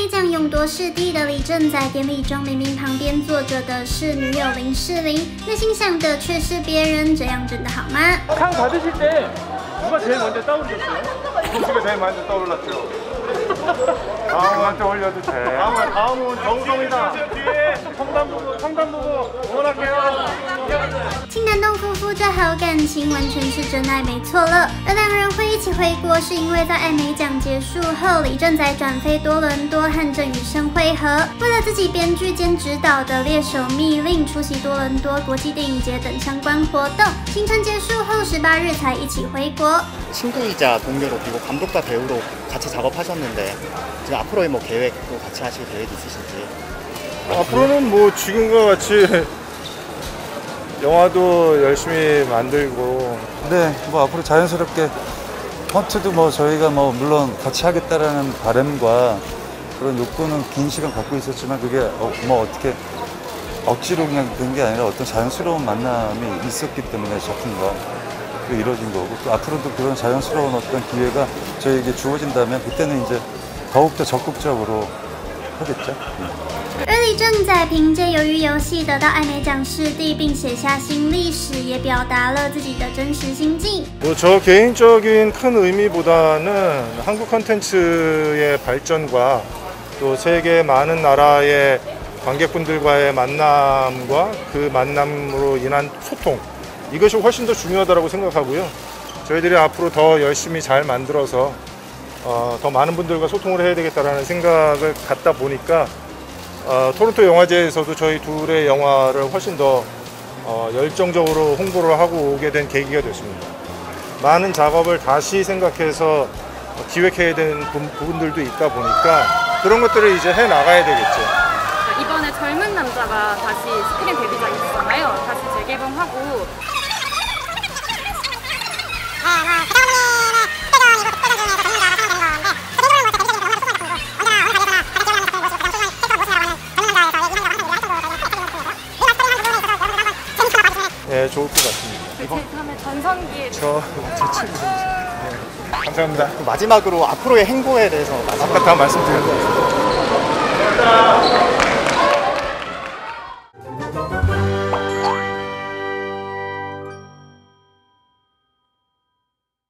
美奖勇夺视帝的李正在典礼中，明明旁边坐着的是女友林世玲，内心想的却是别人，这样真的好吗？ 상 받으실 때 누가 제일 먼저 떠오르셨어요? 공주가 제일 먼저 떠올랐죠. 다음한테 올려도 돼. 다음은 정성이다. 뒤에 성담 보고 응원할게요. 青南洞夫妇这好感情完全是真爱，没错了。而两人会一起回国，是因为在艾美奖结束后，李正宰转飞多伦多和郑宇盛会合，为了自己编剧兼指导的《猎手密令》，出席多倫多国际电影节等相关活动。行程結束後18日才一起回國。 친구이자 동료로 그리고 감독과 배우로 같이 작업하셨는데 이제 앞으로의 뭐 계획도 같이 하실 계획 있으신지? 앞으로는 뭐 지금과 같이 영화도 열심히 만들고 네, 뭐 앞으로 자연스럽게 헌트도 뭐 저희가 뭐 물론 같이 하겠다라는 바람과 그런 욕구는 긴 시간 갖고 있었지만 그게 뭐 어떻게 억지로 그냥 된 게 아니라 어떤 자연스러운 만남이 있었기 때문에 작품과 이루어진 거고 또 앞으로도 그런 자연스러운 어떤 기회가 저희에게 주어진다면 그때는 이제 더욱더 적극적으로 하겠죠. 而李正宰凭借《鱿鱼游戏》得到艾美奖视帝，并写下新历史，也表达了自己的真实心境。 저 개인적인 큰 의미보다는 한국 콘텐츠의 발전과 또 세계 많은 나라의 관객분들과의 만남과 그 만남으로 인한 소통 이것이 훨씬 더 중요하다고 생각하고요. 저희들이 앞으로 더 열심히 잘 만들어서 더 많은 분들과 소통을 해야 되겠다라는 생각을 갖다 보니까 토론토 영화제에서도 저희 둘의 영화를 훨씬 더 열정적으로 홍보를 하고 오게 된 계기가 됐습니다. 많은 작업을 다시 생각해서 기획해야 되는 부분들도 있다 보니까 그런 것들을 이제 해 나가야 되겠죠. 이번에 젊은 남자가 다시 스크린 데뷔작이 있었잖아요. 다시 재개봉하고 네, 좋을 것 같습니다. 제 다음에 전성기 제 친구. 네. 감사합니다. 마지막으로 앞으로의 행보에 대해서 아까 다 말씀드렸어요.